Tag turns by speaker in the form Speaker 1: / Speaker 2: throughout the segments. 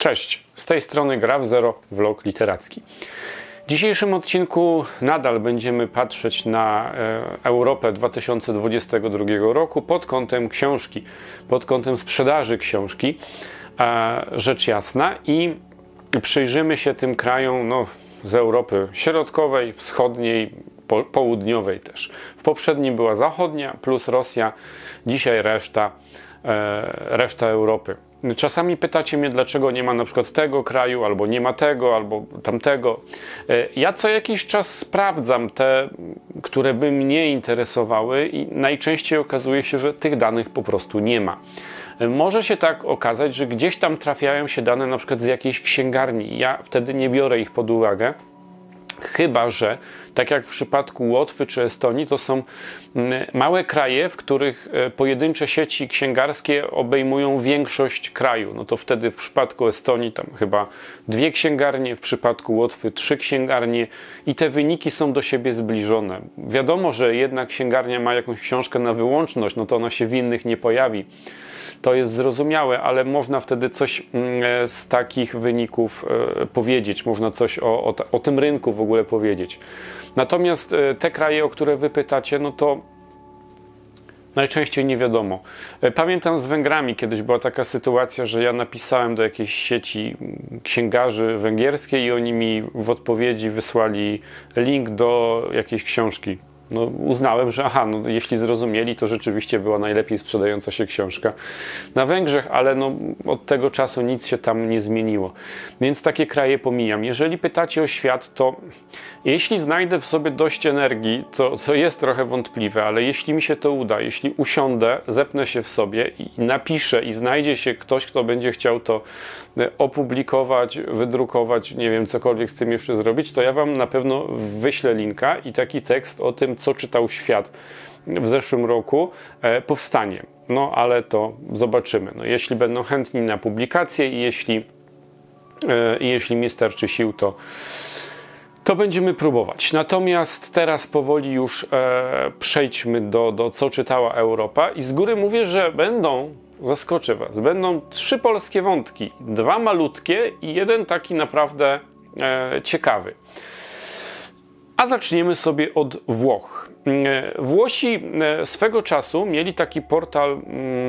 Speaker 1: Cześć, z tej strony Gra w Zero, vlog literacki. W dzisiejszym odcinku nadal będziemy patrzeć na Europę 2022 roku pod kątem książki, pod kątem sprzedaży książki, rzecz jasna, i przyjrzymy się tym krajom z Europy Środkowej, Wschodniej, Południowej też. W poprzednim była Zachodnia plus Rosja, dzisiaj reszta Europy. Czasami pytacie mnie, dlaczego nie ma na przykład tego kraju, albo nie ma tego, albo tamtego. Ja co jakiś czas sprawdzam te, które by mnie interesowały, i najczęściej okazuje się, że tych danych po prostu nie ma. Może się tak okazać, że gdzieś tam trafiają się dane na przykład z jakiejś księgarni. Ja wtedy nie biorę ich pod uwagę. Chyba że, tak jak w przypadku Łotwy czy Estonii, to są małe kraje, w których pojedyncze sieci księgarskie obejmują większość kraju. No to wtedy w przypadku Estonii tam chyba 2 księgarnie, w przypadku Łotwy 3 księgarnie i te wyniki są do siebie zbliżone. Wiadomo, że jedna księgarnia ma jakąś książkę na wyłączność, no to ona się w innych nie pojawi. To jest zrozumiałe, ale można wtedy coś z takich wyników powiedzieć, można coś o tym rynku w ogóle powiedzieć. Natomiast te kraje, o które wy pytacie, no to najczęściej nie wiadomo. Pamiętam z Węgrami, kiedyś była taka sytuacja, że ja napisałem do jakiejś sieci księgarzy węgierskiej i oni mi w odpowiedzi wysłali link do jakiejś książki. No, uznałem, że jeśli zrozumieli, to rzeczywiście była najlepiej sprzedająca się książka na Węgrzech, ale od tego czasu nic się tam nie zmieniło. Więc takie kraje pomijam. Jeżeli pytacie o świat, to jeśli znajdę w sobie dość energii, co jest trochę wątpliwe, ale jeśli mi się to uda, jeśli usiądę, zepnę się w sobie i napiszę i znajdzie się ktoś, kto będzie chciał to opublikować, wydrukować, nie wiem, cokolwiek z tym jeszcze zrobić, to ja wam na pewno wyślę linka i taki tekst o tym, co czytał świat w zeszłym roku, powstanie. No ale to zobaczymy. No, jeśli będą chętni na publikację i jeśli mi starczy sił, to będziemy próbować. Natomiast teraz powoli już przejdźmy do co czytała Europa i z góry mówię, że zaskoczę was, będą 3 polskie wątki, 2 malutkie i 1 taki naprawdę ciekawy. A zaczniemy sobie od Włoch. Włosi swego czasu mieli taki portal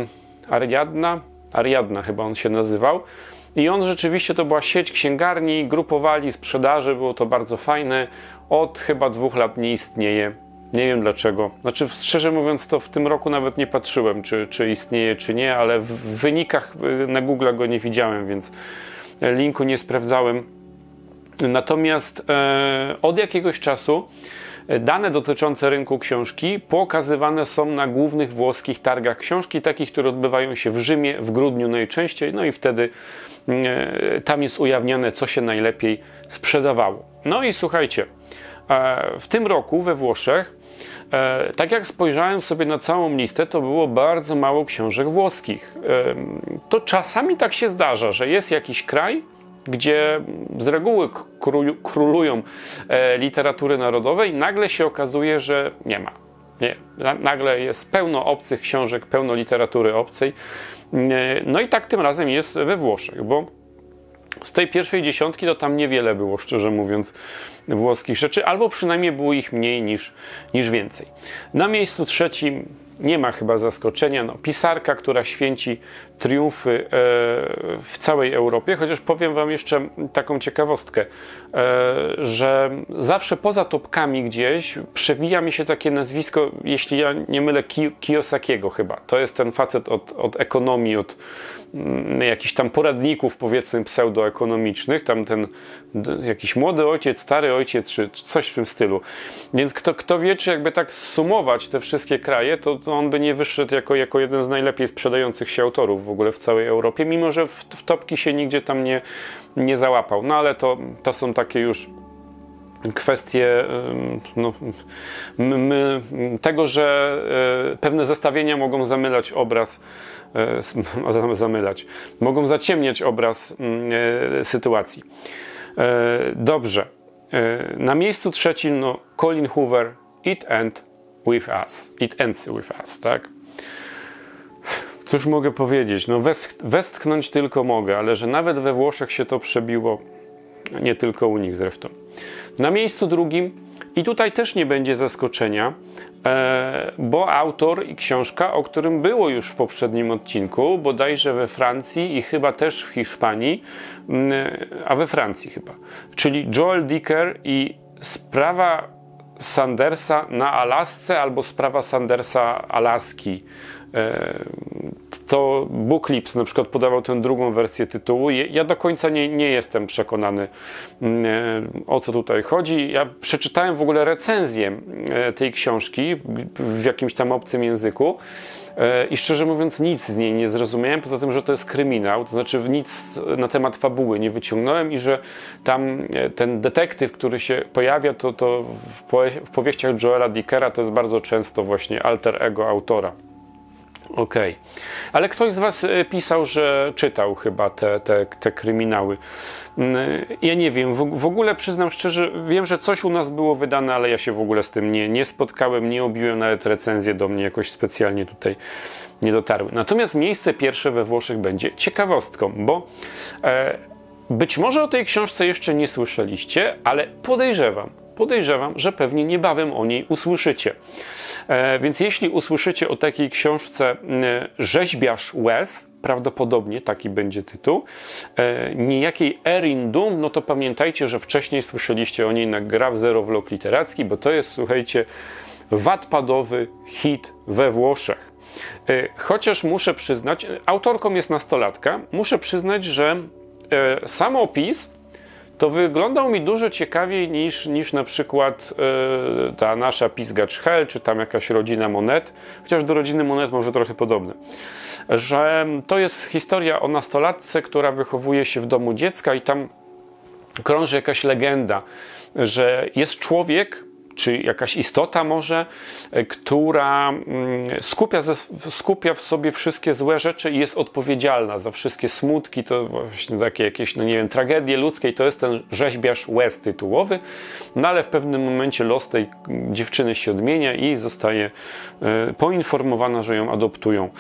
Speaker 1: Ariadna chyba on się nazywał, i on rzeczywiście to była sieć księgarni, grupowali sprzedaży, było to bardzo fajne. Od chyba 2 lat nie istnieje. Nie wiem dlaczego. Znaczy, szczerze mówiąc, to w tym roku nawet nie patrzyłem, czy istnieje, czy nie, ale w wynikach na Google go nie widziałem, więc linku nie sprawdzałem. Natomiast od jakiegoś czasu dane dotyczące rynku książki pokazywane są na głównych włoskich targach książki, takich, które odbywają się w Rzymie, w grudniu najczęściej, no i wtedy tam jest ujawniane, co się najlepiej sprzedawało. No i słuchajcie, w tym roku we Włoszech, tak jak spojrzałem sobie na całą listę, to było bardzo mało książek włoskich. To czasami tak się zdarza, że jest jakiś kraj, gdzie z reguły królują literatury narodowej, nagle się okazuje, że nie ma. Nie. Nagle jest pełno obcych książek, pełno literatury obcej. No i tak tym razem jest we Włoszech, bo z tej pierwszej dziesiątki to tam niewiele było, szczerze mówiąc, włoskich rzeczy, albo przynajmniej było ich mniej niż więcej. Na miejscu 3 nie ma chyba zaskoczenia. Pisarka, która święci triumfy w całej Europie, chociaż powiem wam jeszcze taką ciekawostkę, że zawsze poza topkami gdzieś przewija mi się takie nazwisko, jeśli ja nie mylę, Kiyosakiego chyba. To jest ten facet od ekonomii, od jakichś tam poradników, powiedzmy, pseudoekonomicznych, tam ten jakiś młody ojciec, stary ojciec, czy coś w tym stylu. Więc kto wie, czy jakby tak zsumować te wszystkie kraje, to on by nie wyszedł jako jeden z najlepiej sprzedających się autorów w ogóle w całej Europie, mimo że w topki się nigdzie tam nie załapał. No ale to są takie już kwestie tego, że pewne zestawienia mogą zamylać obraz, mogą zaciemniać obraz sytuacji. Dobrze. Na miejscu 3 Colin Hoover, It Ends With Us, tak? Cóż mogę powiedzieć? No westchnąć tylko mogę, ale że nawet we Włoszech się to przebiło, nie tylko u nich zresztą. Na miejscu drugim, i tutaj też nie będzie zaskoczenia, bo autor i książka, o którym było już w poprzednim odcinku, bodajże we Francji i chyba też w Hiszpanii, a we Francji chyba, czyli Joel Dicker i sprawa Sandersa na Alasce albo sprawa Sandersa Alaski. To Booklips na przykład podawał tę drugą wersję tytułu. Ja do końca nie jestem przekonany, o co tutaj chodzi. Ja przeczytałem w ogóle recenzję tej książki w jakimś tam obcym języku i szczerze mówiąc nic z niej nie zrozumiałem, poza tym, że to jest kryminał, to znaczy nic na temat fabuły nie wyciągnąłem i że tam ten detektyw, który się pojawia, to w powieściach Joela Dickera to jest bardzo często właśnie alter ego autora. Okej. Ale ktoś z was pisał, że czytał chyba te kryminały. Ja nie wiem, w ogóle przyznam szczerze, wiem, że coś u nas było wydane, ale ja się w ogóle z tym nie spotkałem, nie obiłem, nawet recenzje do mnie jakoś specjalnie tutaj nie dotarły. Natomiast miejsce pierwsze we Włoszech będzie ciekawostką, bo być może o tej książce jeszcze nie słyszeliście, ale podejrzewam, że pewnie niebawem o niej usłyszycie. Więc jeśli usłyszycie o takiej książce Rzeźbiarz łez, prawdopodobnie taki będzie tytuł, niejakiej Erin Doom, no to pamiętajcie, że wcześniej słyszeliście o niej na Gra w Zero vlog literacki, bo to jest, słuchajcie, wattpadowy hit we Włoszech. Chociaż muszę przyznać, autorką jest nastolatka, muszę przyznać, że sam opis to wyglądał mi dużo ciekawiej niż na przykład ta nasza Pizgacz Hell, czy tam jakaś Rodzina Monet, chociaż do Rodziny Monet może trochę podobne. Że to jest historia o nastolatce, która wychowuje się w domu dziecka i tam krąży jakaś legenda, że jest człowiek, czy jakaś istota może, która skupia w sobie wszystkie złe rzeczy i jest odpowiedzialna za wszystkie smutki, to właśnie takie jakieś, no nie wiem, tragedie ludzkie, i to jest ten Rzeźbiarz łez tytułowy, no ale w pewnym momencie los tej dziewczyny się odmienia i zostaje poinformowana, że ją adoptują.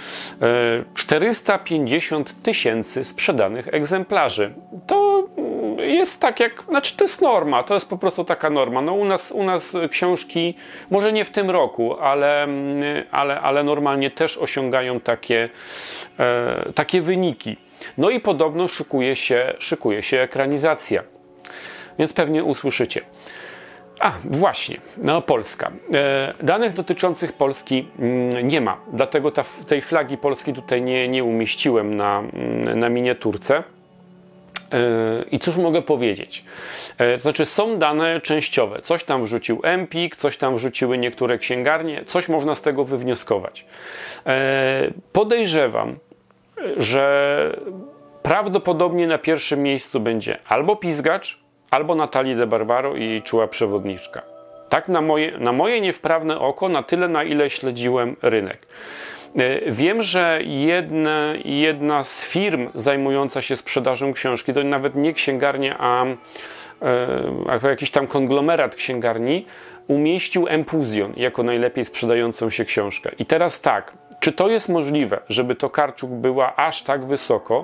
Speaker 1: 450 000 sprzedanych egzemplarzy. To jest tak jak, znaczy to jest norma, to jest po prostu taka norma. No u nas książki, może nie w tym roku, ale normalnie też osiągają takie wyniki. No i podobno szykuje się ekranizacja. Więc pewnie usłyszycie. A, właśnie, no Polska. Danych dotyczących Polski nie ma, dlatego tej flagi Polski tutaj nie umieściłem na miniaturce. I cóż mogę powiedzieć? To znaczy są dane częściowe. Coś tam wrzucił Empik, coś tam wrzuciły niektóre księgarnie, coś można z tego wywnioskować. Podejrzewam, że prawdopodobnie na pierwszym miejscu będzie albo Pizgacz, albo Natalie de Barbaro i jej Czuła przewodniczka. Tak na moje niewprawne oko, na tyle, na ile śledziłem rynek. Wiem, że jedna z firm zajmująca się sprzedażą książki, to nawet nie księgarnia, a jakiś tam konglomerat księgarni, umieścił Empuzjon jako najlepiej sprzedającą się książkę. I teraz tak, czy to jest możliwe, żeby Tokarczuk była aż tak wysoko?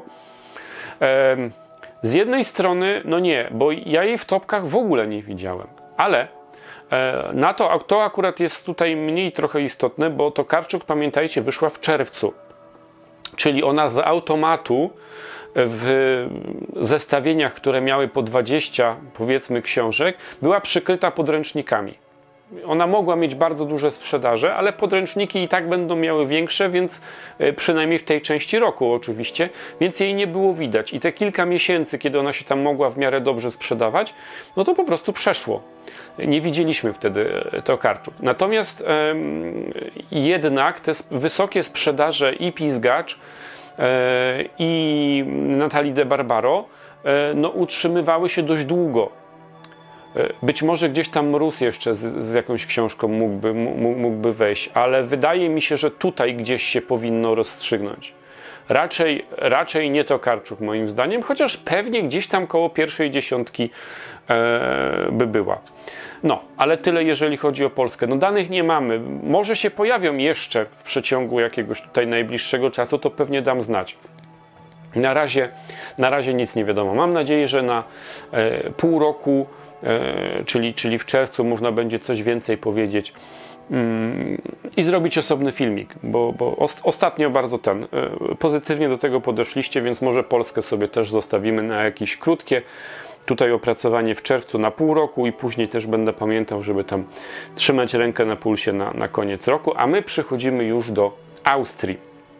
Speaker 1: Z jednej strony, no nie, bo ja jej w topkach w ogóle nie widziałem, ale to akurat jest tutaj mniej trochę istotne, bo Tokarczuk, pamiętajcie, wyszła w czerwcu, czyli ona z automatu w zestawieniach, które miały po 20, powiedzmy, książek, była przykryta podręcznikami. Ona mogła mieć bardzo duże sprzedaże, ale podręczniki i tak będą miały większe, więc przynajmniej w tej części roku oczywiście, więc jej nie było widać. I te kilka miesięcy, kiedy ona się tam mogła w miarę dobrze sprzedawać, no to po prostu przeszło. Nie widzieliśmy wtedy Tokarczuk. Natomiast jednak te wysokie sprzedaże i Pizgacz, i Natalie de Barbaro no, utrzymywały się dość długo. Być może gdzieś tam Mróz jeszcze z jakąś książką mógłby wejść, ale wydaje mi się, że tutaj gdzieś się powinno rozstrzygnąć. raczej nie Tokarczuk moim zdaniem, chociaż pewnie gdzieś tam koło pierwszej dziesiątki by była. No, ale tyle jeżeli chodzi o Polskę. No danych nie mamy. Może się pojawią jeszcze w przeciągu jakiegoś tutaj najbliższego czasu, to pewnie dam znać. Na razie nic nie wiadomo. Mam nadzieję, że na pół roku, czyli w czerwcu, można będzie coś więcej powiedzieć i zrobić osobny filmik, bo ostatnio bardzo pozytywnie do tego podeszliście, więc może Polskę sobie też zostawimy na jakieś krótkie tutaj opracowanie w czerwcu na pół roku i później też będę pamiętał, żeby tam trzymać rękę na pulsie na koniec roku, a my przechodzimy już do Austrii.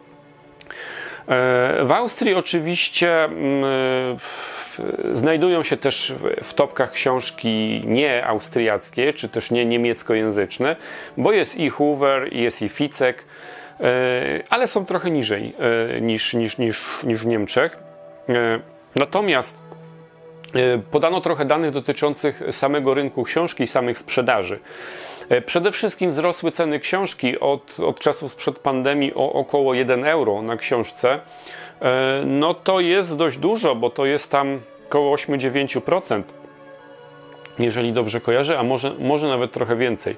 Speaker 1: W Austrii oczywiście znajdują się też w topkach książki nie austriackie, czy też nie niemieckojęzyczne, bo jest i Hoover, jest i Ficek, ale są trochę niżej niż w Niemczech. Natomiast podano trochę danych dotyczących samego rynku książki i samych sprzedaży. Przede wszystkim wzrosły ceny książki od czasów sprzed pandemii o około 1 euro na książce. No to jest dość dużo, bo to jest tam około 8-9%, jeżeli dobrze kojarzę, a może nawet trochę więcej.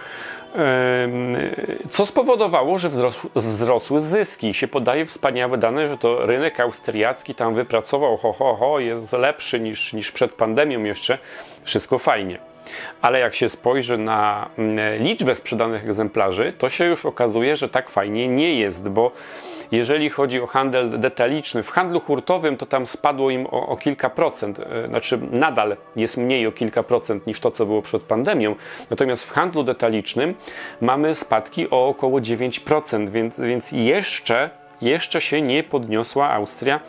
Speaker 1: Co spowodowało, że wzrosły zyski. Się podaje wspaniałe dane, że to rynek austriacki tam wypracował jest lepszy niż przed pandemią jeszcze. Wszystko fajnie. Ale jak się spojrzy na liczbę sprzedanych egzemplarzy, to się już okazuje, że tak fajnie nie jest, bo jeżeli chodzi o handel detaliczny, w handlu hurtowym to tam spadło im o kilka procent, znaczy nadal jest mniej o kilka procent niż to, co było przed pandemią, natomiast w handlu detalicznym mamy spadki o około 9%, więc jeszcze się nie podniosła Austria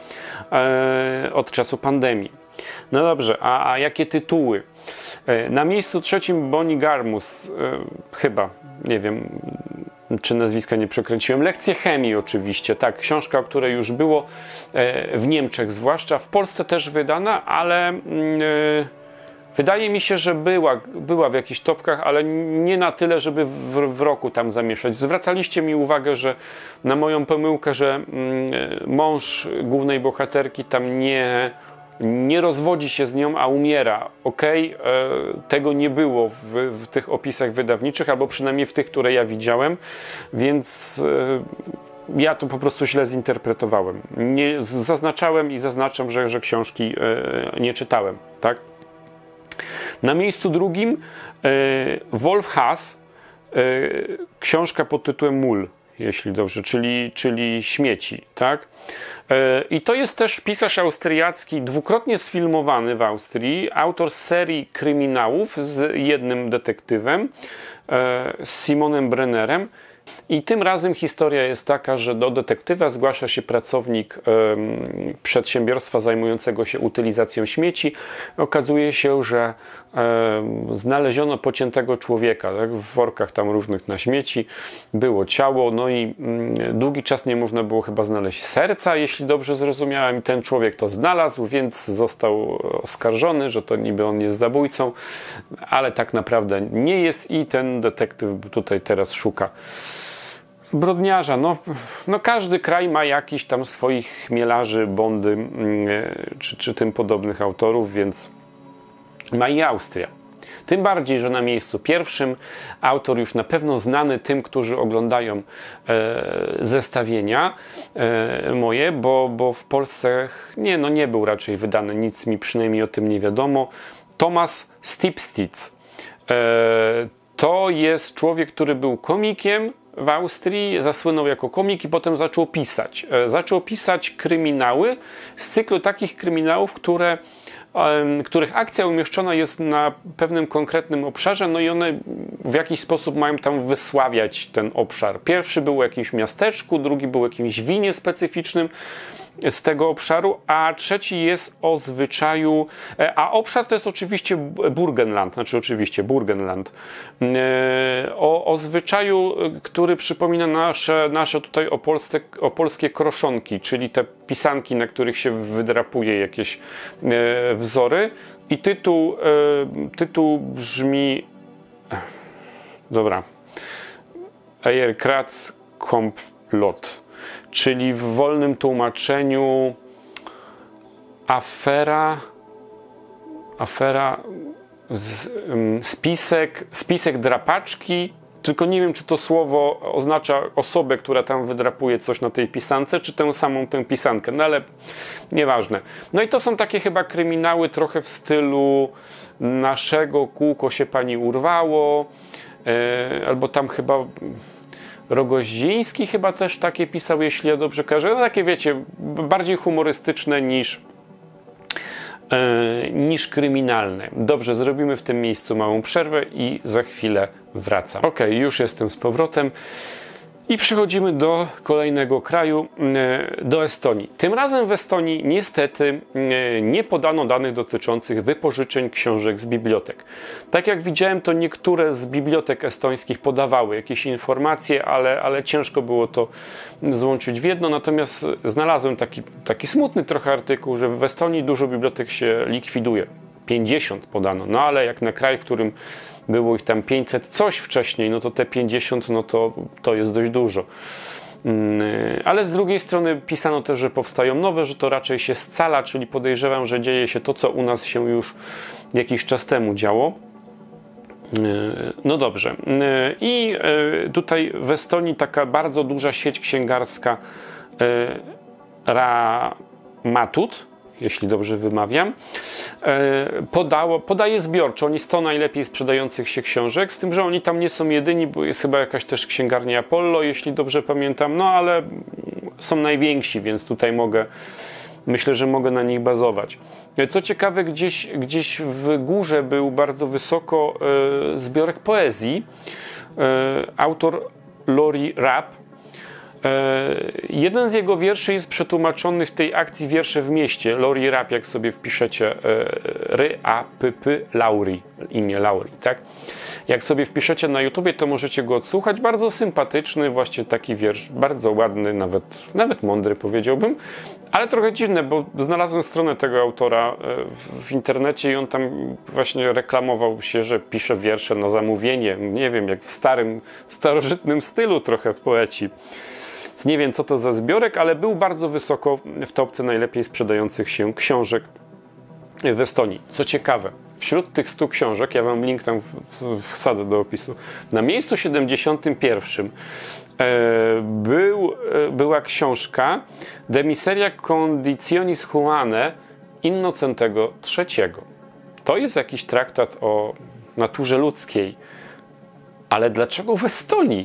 Speaker 1: od czasu pandemii. No dobrze, a jakie tytuły? Na miejscu trzecim Bonnie Garmus, chyba, nie wiem, czy nazwiska nie przekręciłem. Lekcje chemii oczywiście, tak, książka, o której już było w Niemczech zwłaszcza, w Polsce też wydana, ale wydaje mi się, że była w jakichś topkach, ale nie na tyle, żeby w roku tam zamieszać. Zwracaliście mi uwagę, że na moją pomyłkę, że mąż głównej bohaterki tam nie rozwodzi się z nią, a umiera. Tego nie było w tych opisach wydawniczych, albo przynajmniej w tych, które ja widziałem, więc ja to po prostu źle zinterpretowałem. Zaznaczałem i zaznaczam, że książki nie czytałem. Tak? Na miejscu drugim Wolf Haas, książka pod tytułem Mól, jeśli dobrze, czyli śmieci. Tak? I to jest też pisarz austriacki, dwukrotnie sfilmowany w Austrii, autor serii kryminałów z jednym detektywem, z Simonem Brennerem. I tym razem historia jest taka, że do detektywa zgłasza się pracownik przedsiębiorstwa zajmującego się utylizacją śmieci. Okazuje się, że znaleziono pociętego człowieka, tak, w workach tam różnych na śmieci. Było ciało, no i długi czas nie można było chyba znaleźć serca, jeśli dobrze zrozumiałem. I ten człowiek to znalazł, więc został oskarżony, że to niby on jest zabójcą, ale tak naprawdę nie jest i ten detektyw tutaj teraz szuka zbrodniarza. No każdy kraj ma jakiś tam swoich chmielarzy, Bondy czy tym podobnych autorów, więc ma i Austria. Tym bardziej, że na miejscu pierwszym autor już na pewno znany tym, którzy oglądają zestawienia moje, bo w Polsce nie był raczej wydany, nic mi przynajmniej o tym nie wiadomo. Thomas Stipstitz. To jest człowiek, który był komikiem w Austrii, zasłynął jako komik i potem zaczął pisać. Zaczął pisać kryminały z cyklu takich kryminałów, których akcja umieszczona jest na pewnym konkretnym obszarze, no i one w jakiś sposób mają tam wysławiać ten obszar. Pierwszy był w jakimś miasteczku, drugi był w jakimś winie specyficznym z tego obszaru, a trzeci jest o zwyczaju, a obszar to jest oczywiście Burgenland, o zwyczaju, który przypomina nasze tutaj opolskie kroszonki, czyli te pisanki, na których się wydrapuje jakieś wzory. I tytuł brzmi, dobra, Eierkratz Komplot, czyli w wolnym tłumaczeniu spisek drapaczki, tylko nie wiem, czy to słowo oznacza osobę, która tam wydrapuje coś na tej pisance, czy tę samą tę pisankę, no ale nieważne. No i to są takie chyba kryminały trochę w stylu naszego kółko się pani urwało, albo tam chyba Rogoziński chyba też takie pisał, jeśli ja dobrze kojarzę. No takie wiecie, bardziej humorystyczne niż kryminalne. Dobrze, zrobimy w tym miejscu małą przerwę i za chwilę wracam. Ok, już jestem z powrotem i przechodzimy do kolejnego kraju, do Estonii. Tym razem w Estonii niestety nie podano danych dotyczących wypożyczeń książek z bibliotek. Tak jak widziałem, to niektóre z bibliotek estońskich podawały jakieś informacje, ale ciężko było to złączyć w jedno. Natomiast znalazłem taki smutny trochę artykuł, że w Estonii dużo bibliotek się likwiduje. 50 podano, no ale jak na kraj, w którym było ich tam 500 coś wcześniej, no to te 50, no to jest dość dużo. Ale z drugiej strony pisano też, że powstają nowe, że to raczej się scala, czyli podejrzewam, że dzieje się to, co u nas się już jakiś czas temu działo. No dobrze. I tutaj w Estonii taka bardzo duża sieć księgarska Raamatut, jeśli dobrze wymawiam, podaje zbiorczo. Oni 100 najlepiej sprzedających się książek, z tym, że oni tam nie są jedyni, bo jest chyba jakaś też księgarnia Apollo, jeśli dobrze pamiętam, no ale są najwięksi, więc tutaj myślę, że mogę na nich bazować. Co ciekawe, gdzieś w górze był bardzo wysoko zbiorek poezji. Autor Lori Rapp. Jeden z jego wierszy jest przetłumaczony w tej akcji Wiersze w mieście. Lori Rapp, jak sobie wpiszecie Lauri, imię Lauri, tak? Jak sobie wpiszecie na YouTubie, to możecie go odsłuchać. Bardzo sympatyczny, właśnie taki wiersz, bardzo ładny, nawet mądry powiedziałbym, ale trochę dziwne, bo znalazłem stronę tego autora w internecie i on tam właśnie reklamował się, że pisze wiersze na zamówienie. Nie wiem, jak w starożytnym stylu trochę poeci. Nie wiem, co to za zbiorek, ale był bardzo wysoko w topce najlepiej sprzedających się książek w Estonii. Co ciekawe, wśród tych 100 książek, ja wam link tam wsadzę do opisu, na miejscu 71 była książka De Miseria Conditionis Humanae Innocentego III. To jest jakiś traktat o naturze ludzkiej. Ale dlaczego w Estonii?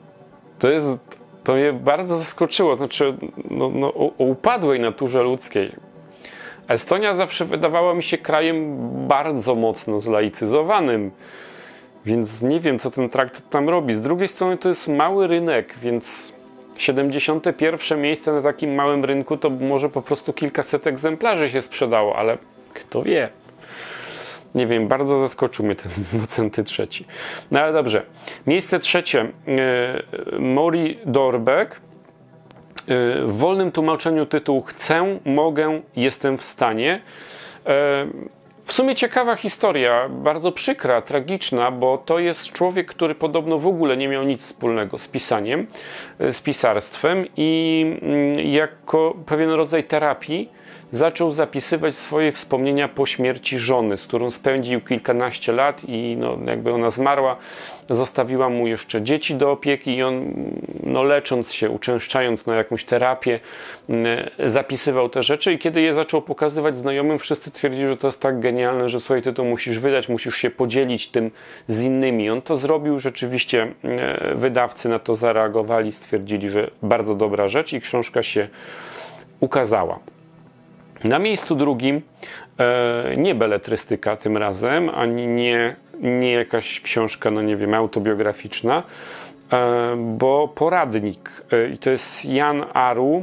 Speaker 1: To mnie bardzo zaskoczyło. Znaczy, o upadłej naturze ludzkiej. Estonia zawsze wydawała mi się krajem bardzo mocno zlaicyzowanym, więc nie wiem, co ten traktat tam robi. Z drugiej strony to jest mały rynek, więc 71 miejsce na takim małym rynku to może po prostu kilkaset egzemplarzy się sprzedało, ale kto wie. Nie wiem, bardzo zaskoczył mnie ten Innocenty III. No ale dobrze. Miejsce trzecie. Mori Dorbeck. W wolnym tłumaczeniu tytuł Chcę, mogę, jestem w stanie. W sumie ciekawa historia, bardzo przykra, tragiczna, bo to jest człowiek, który podobno w ogóle nie miał nic wspólnego z pisaniem, z pisarstwem i jako pewien rodzaj terapii zaczął zapisywać swoje wspomnienia po śmierci żony, z którą spędził kilkanaście lat i jakby ona zmarła, zostawiła mu jeszcze dzieci do opieki i on lecząc się, uczęszczając na jakąś terapię, zapisywał te rzeczy i kiedy je zaczął pokazywać znajomym, wszyscy twierdzili, że to jest tak genialne, że słuchaj, ty to musisz wydać, musisz się podzielić tym z innymi. On to zrobił, rzeczywiście wydawcy na to zareagowali, stwierdzili, że bardzo dobra rzecz i książka się ukazała. Na miejscu drugim nie beletrystyka tym razem, ani nie jakaś książka, nie wiem, autobiograficzna, bo poradnik. I to jest Jan Aru.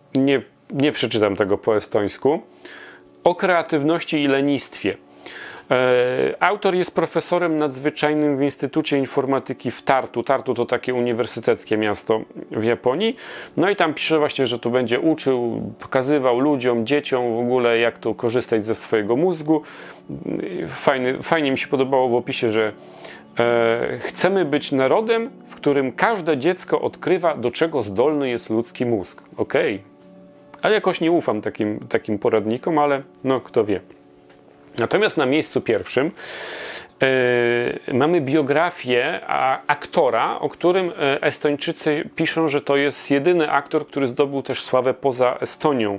Speaker 1: Nie przeczytam tego po estońsku. O kreatywności i lenistwie. Autor jest profesorem nadzwyczajnym w Instytucie Informatyki w Tartu. Tartu to takie uniwersyteckie miasto w Japonii. No i tam pisze właśnie, że tu będzie uczył, pokazywał ludziom, dzieciom w ogóle, jak to korzystać ze swojego mózgu. Fajnie mi się podobało w opisie, że chcemy być narodem, w którym każde dziecko odkrywa, do czego zdolny jest ludzki mózg. Okej. Ale jakoś nie ufam takim poradnikom, ale no kto wie. Natomiast na miejscu pierwszym mamy biografię aktora, o którym Estończycy piszą, że to jest jedyny aktor, który zdobył też sławę poza Estonią.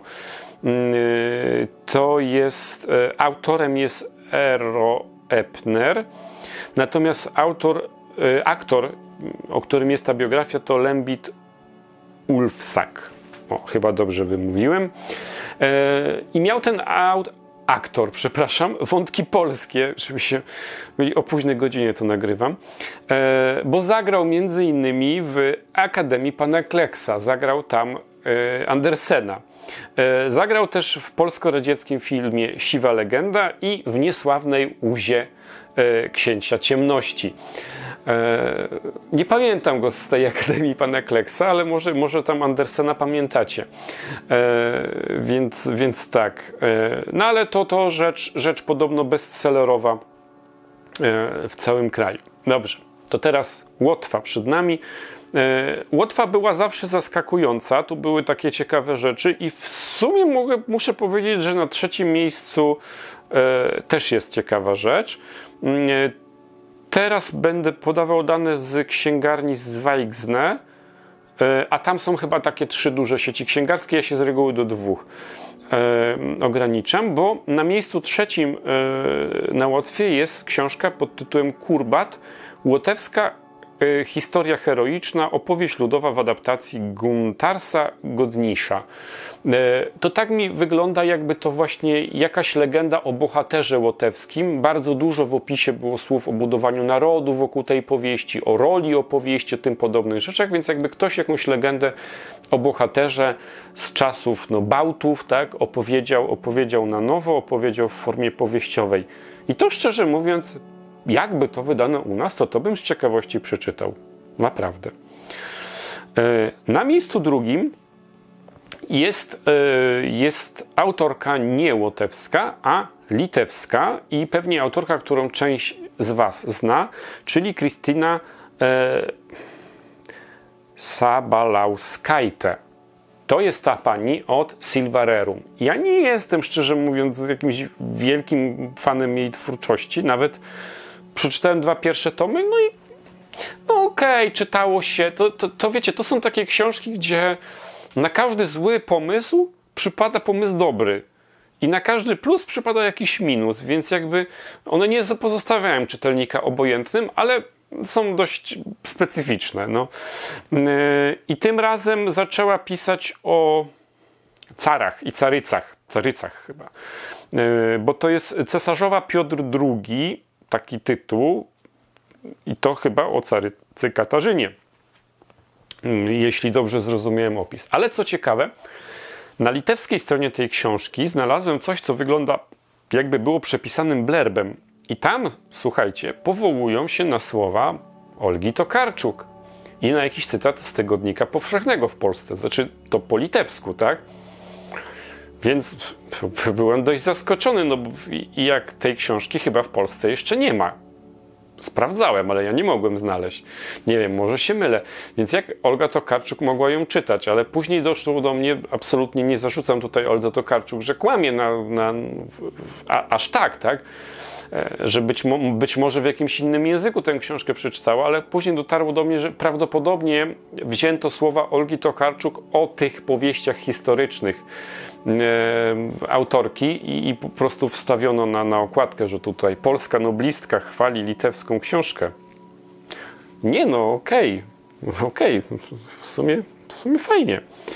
Speaker 1: To jest, autorem jest Eero Epner, natomiast aktor, o którym jest ta biografia, to Lembit Ulfsak. O, chyba dobrze wymówiłem. I miał ten aktor, wątki polskie, żebyście byli o późnej godzinie to nagrywam, bo zagrał między innymi w Akademii Pana Kleksa, zagrał tam Andersena. Zagrał też w polsko-radzieckim filmie Siwa Legenda i w niesławnej Uzie Księcia Ciemności. Nie pamiętam go z tej Akademii Pana Kleksa, ale może tam Andersena pamiętacie. Więc tak. No ale to rzecz podobno bestsellerowa w całym kraju. Dobrze, to teraz Łotwa przed nami. Łotwa była zawsze zaskakująca, tu były takie ciekawe rzeczy i w sumie muszę powiedzieć, że na trzecim miejscu też jest ciekawa rzecz. Teraz będę podawał dane z księgarni Zweigzne, a tam są chyba takie 3 duże sieci księgarskie, ja się z reguły do 2 ograniczam, bo na miejscu trzecim na Łotwie jest książka pod tytułem Kurbat, łotewska historia heroiczna, opowieść ludowa w adaptacji Guntarsa Godnisza. To tak mi wygląda, jakby to właśnie jakaś legenda o bohaterze łotewskim. Bardzo dużo w opisie było słów o budowaniu narodu wokół tej powieści, o roli opowieści, o tym podobnych rzeczach, więc jakby ktoś jakąś legendę o bohaterze z czasów Bałtów, tak, opowiedział na nowo, opowiedział w formie powieściowej. I to szczerze mówiąc, jakby to wydano u nas, to bym z ciekawości przeczytał. Naprawdę. Na miejscu drugim jest autorka nie łotewska, a litewska i pewnie autorka, którą część z Was zna, czyli Krystyna Sabalauskaite. To jest ta pani od Silvarerum. Ja nie jestem, szczerze mówiąc, jakimś wielkim fanem jej twórczości. Nawet przeczytałem 2 pierwsze tomy, no i okej, czytało się. To wiecie, to są takie książki, gdzie na każdy zły pomysł przypada pomysł dobry. I na każdy plus przypada jakiś minus, więc jakby one nie pozostawiają czytelnika obojętnym, ale są dość specyficzne. I tym razem zaczęła pisać o carach i carycach chyba. Bo to jest Cesarzowa Piotr II, taki tytuł, i to chyba o carycy Katarzynie, jeśli dobrze zrozumiałem opis. Ale co ciekawe, na litewskiej stronie tej książki znalazłem coś, co wygląda jakby było przepisanym blerbem. I tam, słuchajcie, powołują się na słowa Olgi Tokarczuk i na jakiś cytat z Tygodnika Powszechnego w Polsce. Znaczy, to po litewsku, tak? Więc byłem dość zaskoczony, no bo jak tej książki chyba w Polsce jeszcze nie ma. Sprawdzałem, ale ja nie mogłem znaleźć. Nie wiem, może się mylę. Więc jak Olga Tokarczuk mogła ją czytać? Ale później doszło do mnie, absolutnie nie zarzucam tutaj Oldze Tokarczuk, że kłamie aż tak? Że być może w jakimś innym języku tę książkę przeczytała, ale później dotarło do mnie, że prawdopodobnie wzięto słowa Olgi Tokarczuk o tych powieściach historycznych autorki i po prostu wstawiono na okładkę, że tutaj polska noblistka chwali litewską książkę. Nie no, okej. W sumie fajnie.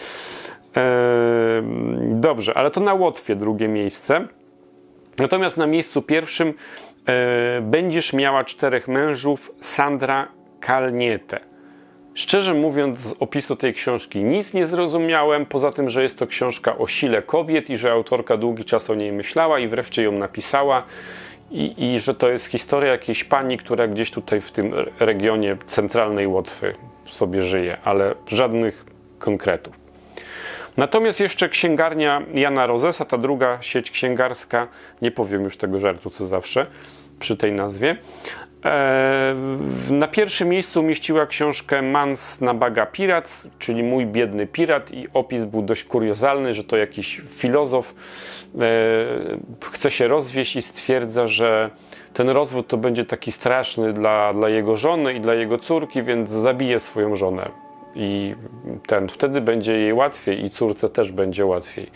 Speaker 1: Dobrze, ale to na Łotwie drugie miejsce. Natomiast na miejscu pierwszym Będziesz miała 4 mężów, Sandra Kalniete. Szczerze mówiąc, z opisu tej książki nic nie zrozumiałem, poza tym, że jest to książka o sile kobiet i że autorka długi czas o niej myślała i wreszcie ją napisała. i że to jest historia jakiejś pani, która gdzieś tutaj w tym regionie centralnej Łotwy sobie żyje, ale żadnych konkretów. Natomiast jeszcze księgarnia Jana Rozesa, ta druga sieć księgarska, nie powiem już tego żartu co zawsze przy tej nazwie, na pierwszym miejscu umieściła książkę Mans Nabaga Pirac, czyli Mój biedny pirat, i opis był dość kuriozalny, że to jakiś filozof chce się rozwieść i stwierdza, że ten rozwód to będzie taki straszny dla jego żony i dla jego córki, więc zabije swoją żonę. I wtedy będzie jej łatwiej i córce też będzie łatwiej.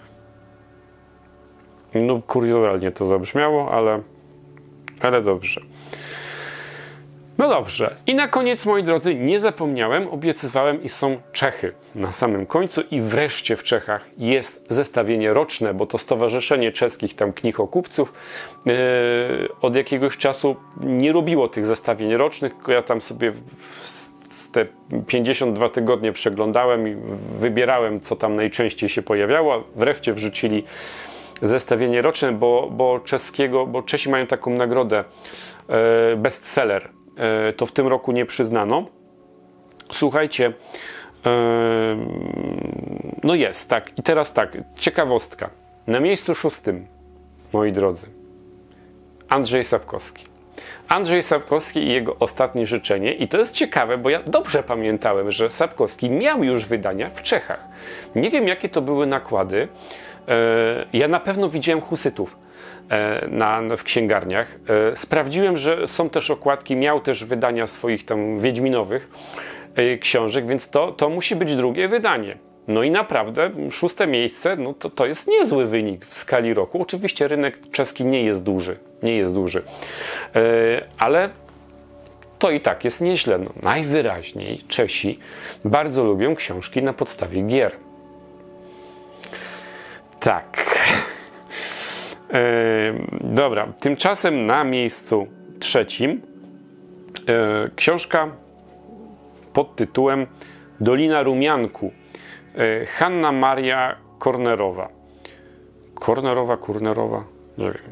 Speaker 1: No kuriozalnie to zabrzmiało, ale dobrze. No dobrze. I na koniec, moi drodzy, nie zapomniałem, obiecywałem, i są Czechy na samym końcu. I wreszcie w Czechach jest zestawienie roczne, bo to Stowarzyszenie Czeskich tam Knihokupców od jakiegoś czasu nie robiło tych zestawień rocznych, tylko ja tam sobie te 52 tygodnie przeglądałem i wybierałem, co tam najczęściej się pojawiało. Wreszcie wrzucili zestawienie roczne, bo Czesi mają taką nagrodę bestseller. To w tym roku nie przyznano. Słuchajcie, no jest, tak. I teraz tak, ciekawostka. Na miejscu 6, moi drodzy, Andrzej Sapkowski. Andrzej Sapkowski i jego Ostatnie życzenie. I to jest ciekawe, bo ja dobrze pamiętałem, że Sapkowski miał już wydania w Czechach. Nie wiem, jakie to były nakłady. Ja na pewno widziałem husytów w księgarniach. Sprawdziłem, że są też okładki, miał też wydania swoich tam wiedźminowych książek, więc to musi być drugie wydanie. No i naprawdę 6. miejsce, no to jest niezły wynik w skali roku. Oczywiście rynek czeski nie jest duży, ale to i tak jest nieźle. No, najwyraźniej Czesi bardzo lubią książki na podstawie gier. Tak. Dobra, tymczasem na miejscu 3 książka pod tytułem Dolina Rumianku. Hanna Maria Kornerowa. Kornerowa? Nie wiem.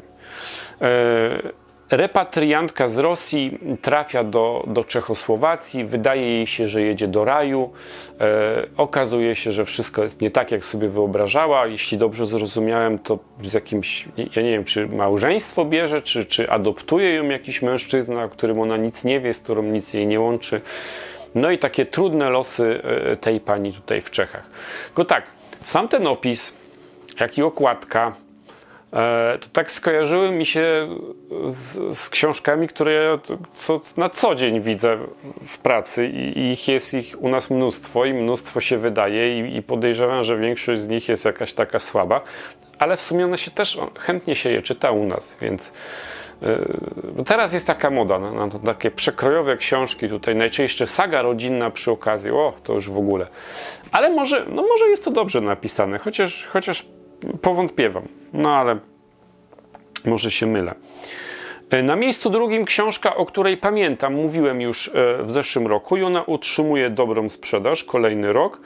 Speaker 1: Repatriantka z Rosji trafia do Czechosłowacji, wydaje jej się, że jedzie do raju. Okazuje się, że wszystko jest nie tak, jak sobie wyobrażała. Jeśli dobrze zrozumiałem, to z jakimś, ja nie wiem, czy małżeństwo bierze, czy adoptuje ją jakiś mężczyzna, o którym ona nic nie wie, z którym nic jej nie łączy. No i takie trudne losy tej pani tutaj w Czechach. Tylko tak, sam ten opis, jak i okładka, to tak skojarzyły mi się z książkami, które ja na co dzień widzę w pracy i jest ich u nas mnóstwo i mnóstwo się wydaje i podejrzewam, że większość z nich jest jakaś taka słaba, ale w sumie one się też chętnie się je czyta u nas, więc teraz jest taka moda na takie przekrojowe książki, tutaj najczęściej saga rodzinna przy okazji, to już w ogóle. Ale może jest to dobrze napisane, chociaż powątpiewam, no ale może się mylę. Na miejscu 2 książka, o której pamiętam, mówiłem już w zeszłym roku i ona utrzymuje dobrą sprzedaż, kolejny rok.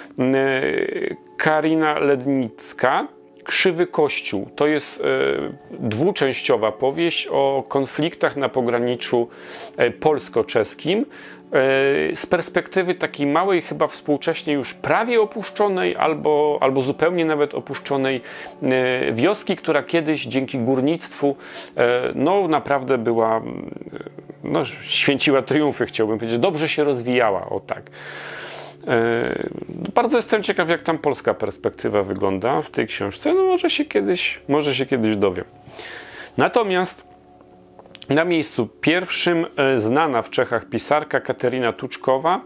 Speaker 1: Karina Lednicka, Krzywy Kościół. To jest dwuczęściowa powieść o konfliktach na pograniczu polsko-czeskim z perspektywy takiej małej, chyba współcześnie już prawie opuszczonej albo zupełnie nawet opuszczonej wioski, która kiedyś dzięki górnictwu naprawdę była, święciła triumfy, chciałbym powiedzieć, dobrze się rozwijała, o tak. Bardzo jestem ciekaw, jak tam polska perspektywa wygląda w tej książce. No może się kiedyś dowiem. Natomiast na miejscu 1 znana w Czechach pisarka Kateryna Tuczkowa,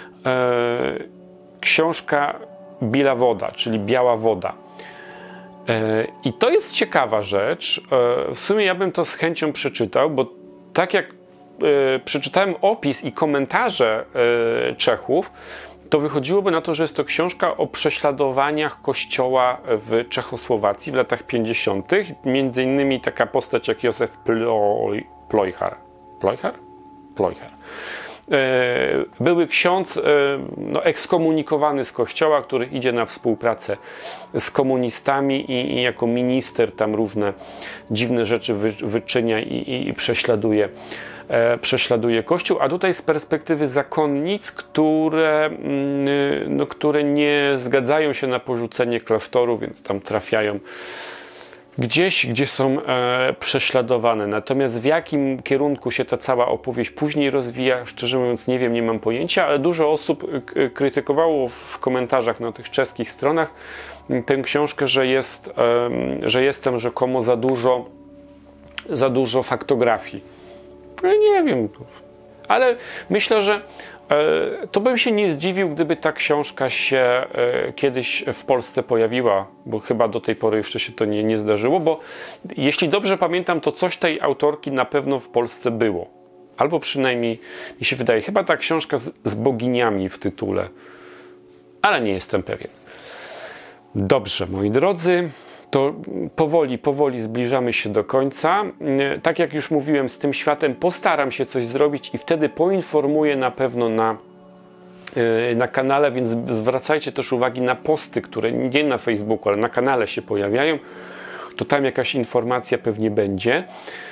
Speaker 1: książka Bílá woda, czyli Biała woda. I to jest ciekawa rzecz. W sumie ja bym to z chęcią przeczytał, bo tak jak przeczytałem opis i komentarze Czechów, to wychodziłoby na to, że jest to książka o prześladowaniach Kościoła w Czechosłowacji w latach 50. Między innymi taka postać jak Józef Plojhar. były ksiądz no, ekskomunikowany z kościoła, który idzie na współpracę z komunistami i jako minister tam różne dziwne rzeczy wyczynia i prześladuje Kościół, a tutaj z perspektywy zakonnic, które nie zgadzają się na porzucenie klasztoru, więc tam trafiają gdzieś, gdzie są prześladowane. Natomiast w jakim kierunku się ta cała opowieść później rozwija, szczerze mówiąc nie wiem, nie mam pojęcia, ale dużo osób krytykowało w komentarzach na tych czeskich stronach tę książkę, że jest tam rzekomo za dużo faktografii. No nie wiem, ale myślę, że to bym się nie zdziwił, gdyby ta książka się kiedyś w Polsce pojawiła, bo chyba do tej pory jeszcze się to nie zdarzyło, bo jeśli dobrze pamiętam, to coś tej autorki na pewno w Polsce było. Albo przynajmniej mi się wydaje, chyba ta książka z boginiami w tytule, ale nie jestem pewien. Dobrze, moi drodzy, to powoli zbliżamy się do końca. Tak jak już mówiłem, z tym światem postaram się coś zrobić i wtedy poinformuję na pewno na kanale, więc zwracajcie też uwagi na posty, które nie na Facebooku, ale na kanale się pojawiają. To tam jakaś informacja pewnie będzie.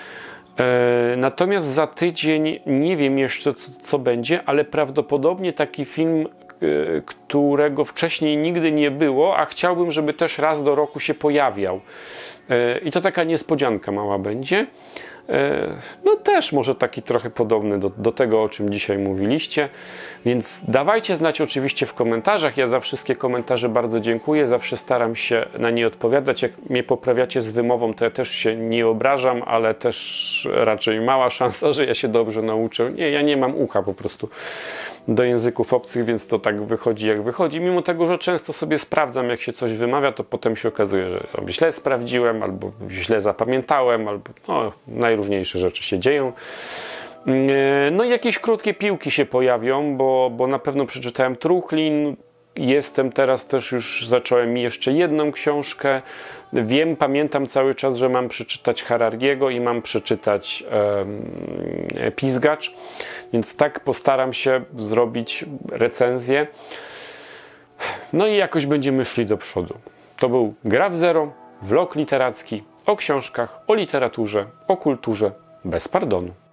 Speaker 1: Natomiast za tydzień nie wiem jeszcze co będzie, ale prawdopodobnie taki film, którego wcześniej nigdy nie było, a chciałbym, żeby też raz do roku się pojawiał. I to taka niespodzianka mała będzie. No też może taki trochę podobny do tego, o czym dzisiaj mówiliście. Więc dawajcie znać oczywiście w komentarzach. Ja za wszystkie komentarze bardzo dziękuję. Zawsze staram się na nie odpowiadać. Jak mnie poprawiacie z wymową, to ja też się nie obrażam, ale też raczej mała szansa, że ja się dobrze nauczę. Nie, ja nie mam ucha po prostu do języków obcych, więc to tak wychodzi jak wychodzi. Mimo tego, że często sobie sprawdzam, jak się coś wymawia, to potem się okazuje, że źle sprawdziłem, albo źle zapamiętałem, albo no, najróżniejsze rzeczy się dzieją. No i jakieś krótkie piłki się pojawią, bo na pewno przeczytałem Truchlin. Jestem teraz też już, zacząłem jeszcze jedną książkę. Pamiętam cały czas, że mam przeczytać Harariego i mam przeczytać Pizgacz. Więc tak postaram się zrobić recenzję. No i jakoś będziemy szli do przodu. To był Gra w Zero, vlog literacki o książkach, o literaturze, o kulturze bez pardonu.